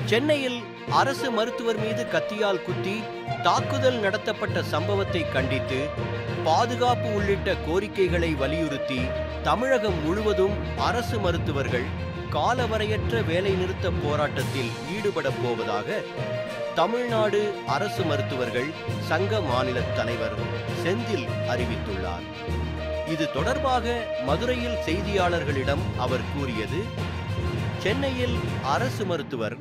சென்னையில் அரசு மருத்துவர் மீது கத்தியால் குத்தி தாக்குதல் நடத்தப்பட்ட சம்பவத்தை கண்டித்து பாதுகாப்பு உள்ளிட்ட கோரிக்கைகளை வலியுறுத்தி தமிழகம் முழுவதும் அரசு மருத்துவர்கள் காலவரையற்ற வேலைநிறுத்த போராட்டத்தில் ஈடுபடப் போவதாக தமிழ்நாடு அரசு மருத்துவர்கள் சங்க மாநில தலைவர் செந்தில் அறிவித்துள்ளார். இது தொடர்பாக மதுரையில் செய்தியாளர்களிடம் அவர் கூறியது: சென்னையில் அரசு மருத்துவர்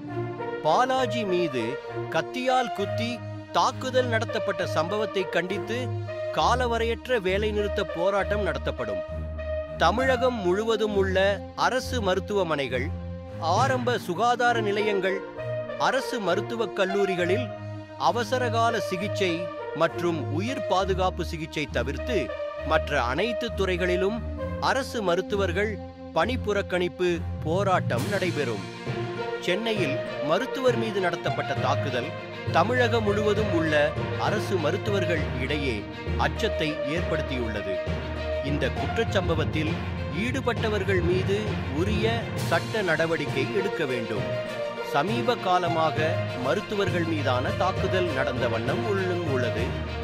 பாலாஜி மீது கத்தியால் குத்தி தாக்குதல் நடத்தப்பட்ட சம்பவத்தை கண்டித்து காலவரையற்ற வேலைநிறுத்த போராட்டம் நடத்தப்படும். தமிழகம் முழுவதும் உள்ள அரசு மருத்துவமனைகள், ஆரம்ப சுகாதார நிலையங்கள், அரசு மருத்துவக் கல்லூரிகளில் அவசரகால சிகிச்சை மற்றும் உயிர் பாதுகாப்பு சிகிச்சை தவிர்த்து மற்ற அனைத்து துறைகளிலும் அரசு மருத்துவர்கள் பணிப்புறக்கணிப்பு போராட்டம் நடைபெறும். சென்னையில் மருத்துவர் மீது நடத்தப்பட்ட தாக்குதல் தமிழகம் முழுவதும் உள்ள அரசு மருத்துவர்கள் இடையே அச்சத்தை ஏற்படுத்தியுள்ளது. இந்த குற்றச்சம்பவத்தில் ஈடுபட்டவர்கள் மீது உரிய சட்ட நடவடிக்கை எடுக்க வேண்டும். சமீப காலமாக மருத்துவர்கள் மீதான தாக்குதல் நடந்த வண்ணம் உள்ளது.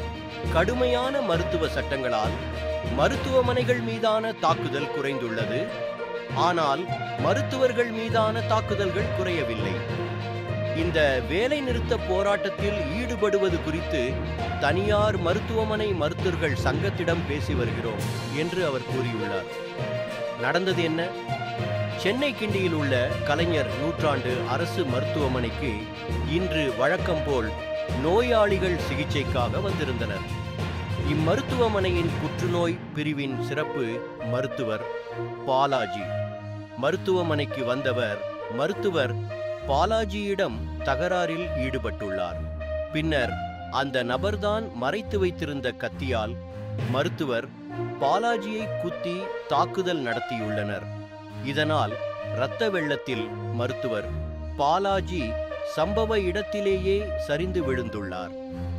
கடுமையான மருத்துவ சட்டங்களால் மருத்துவமனைகள் மீதான தாக்குதல் குறைந்துள்ளது. ஆனால் மருத்துவர்கள் மீதான தாக்குதல்கள் குறையவில்லை. இந்த வேலைநிறுத்த போராட்டத்தில் ஈடுபடுவது குறித்து தனியார் மருத்துவமனை மருத்துவர்கள் சங்கத்திடம் பேசி வருகிறோம் என்று அவர் கூறியுள்ளார். நடந்தது என்ன? சென்னை கிண்டியில் உள்ள கலைஞர் நூற்றாண்டு அரசு மருத்துவமனைக்கு இன்று வழக்கம் போல் நோயாளிகள் சிகிச்சைக்காக வந்திருந்தனர். இம்மருத்துவமனையின் புற்றுநோய் பிரிவின் சிறப்பு மருத்துவர் பாலாஜி. மருத்துவமனைக்கு வந்தவர் மருத்துவர் பாலாஜியிடம் தகராறில் ஈடுபட்டுள்ளார். பின்னர் அந்த நபர்தான் மறைத்து வைத்திருந்த கத்தியால் மருத்துவர் பாலாஜியை குத்தி தாக்குதல் நடத்தியுள்ளனர். இதனால் இரத்த வெள்ளத்தில் மருத்துவர் பாலாஜி சம்பவ இடத்திலேயே சரிந்து விழுந்துள்ளார்.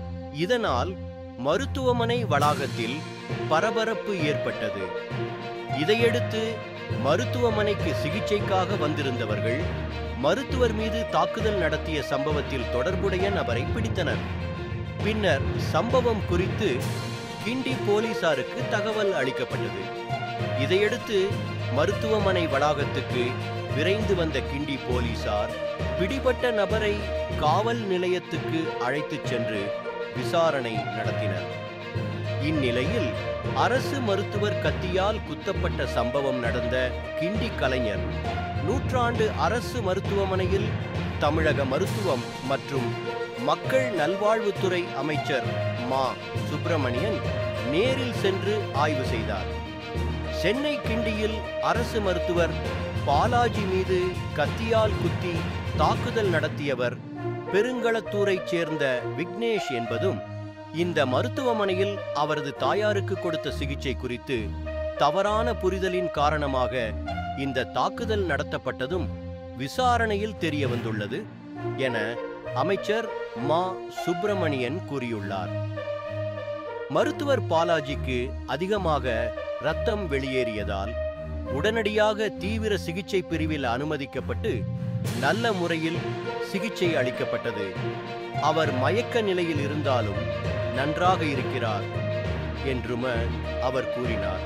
இதனால் மருத்துவமனை வளாகத்தில் பரபரப்பு ஏற்பட்டது. இதையடுத்து மருத்துவமனைக்கு சிகிச்சைக்காக வந்திருந்தவர்கள் மருத்துவர் மீது தாக்குதல் நடத்திய சம்பவத்தில் தொடர்புடைய நபரை பிடித்தனர். பின்னர் சம்பவம் குறித்து கிண்டி போலீசாருக்கு தகவல் அளிக்கப்பட்டது. இதையடுத்து மருத்துவமனை வளாகத்துக்கு விரைந்து வந்த கிண்டி போலீசார் பிடிபட்ட நபரை காவல் நிலையத்துக்கு அழைத்துச் சென்று விசாரணை நடத்தினர். இந்நிலையில் அரசு மருத்துவர் கத்தியால் குத்தப்பட்ட சம்பவம் நடந்த கிண்டி கலைஞர் நூற்றாண்டு அரசு மருத்துவமனையில் தமிழக மருத்துவம் மற்றும் மக்கள் நல்வாழ்வுத்துறை அமைச்சர் மா. சுப்பிரமணியன் நேரில் சென்று ஆய்வு செய்தார். சென்னை கிண்டியில் அரசு மருத்துவர் பாலாஜி மீது கத்தியால் குத்தி தாக்குதல் நடத்தியவர் பெருங்களத்தூரைச் சேர்ந்த விக்னேஷ் என்பதும், இந்த மருத்துவமனையில் அவரது தாயாருக்கு கொடுத்த சிகிச்சை குறித்து தவறான புரிதலின் காரணமாக இந்த தாக்குதல் நடத்தப்பட்டதும் விசாரணையில் தெரிய வந்துள்ளது என அமைச்சர் மா. சுப்பிரமணியன் கூறியுள்ளார். மருத்துவர் பாலாஜிக்கு அதிகமாக இரத்தம் வெளியேறியதால் உடனடியாக தீவிர சிகிச்சை பிரிவில் அனுமதிக்கப்பட்டு நல்ல முறையில் சிகிச்சை அளிக்கப்பட்டது. அவர் மயக்க நிலையில் இருந்தாலும் நன்றாக இருக்கிறார் என்றும் அவர் கூறினார்.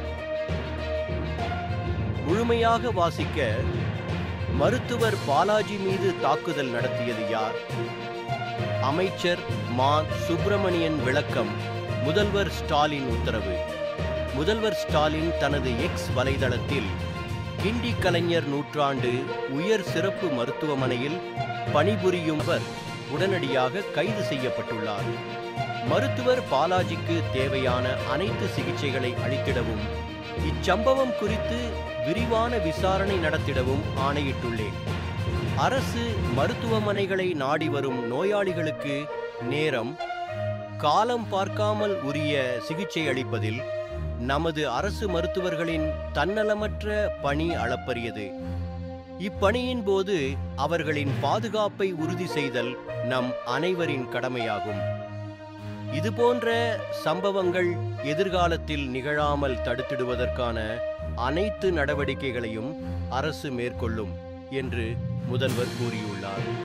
முழுமையாக வாசிக்க மருத்துவர் பாலாஜி மீது தாக்குதல் நடத்தியது யார்? அமைச்சர் மா. சுப்பிரமணியன் விளக்கம். முதல்வர் ஸ்டாலின் உத்தரவு. முதல்வர் ஸ்டாலின் தனது எக்ஸ் வலைதளத்தில் கிண்டி கலைஞர் நூற்றாண்டு உயர் சிறப்பு மருத்துவமனையில் பணிபுரியும்பவர் உடனடியாக கைது செய்யப்பட்டுள்ளார். மருத்துவர் பாலாஜிக்கு தேவையான அனைத்து சிகிச்சைகளை அளித்திடவும் இச்சம்பவம் குறித்து விரிவான விசாரணை நடத்திடவும் ஆணையிட்டுள்ளேன். அரசு மருத்துவமனைகளை நாடி வரும் நோயாளிகளுக்கு நேரம் காலம் பார்க்காமல் உரிய சிகிச்சை அளிப்பதில் நமது அரசு மருத்துவர்களின் தன்னலமற்ற பணி அளப்பரியது. இப்பணியின் போது அவர்களின் பாதுகாப்பை உறுதி செய்தல் நம் அனைவரின் கடமையாகும். இதுபோன்ற சம்பவங்கள் எதிர்காலத்தில் நிகழாமல் தடுத்திடுவதற்கான அனைத்து நடவடிக்கைகளையும் அரசு மேற்கொள்ளும் என்று முதல்வர் கூறியுள்ளார்.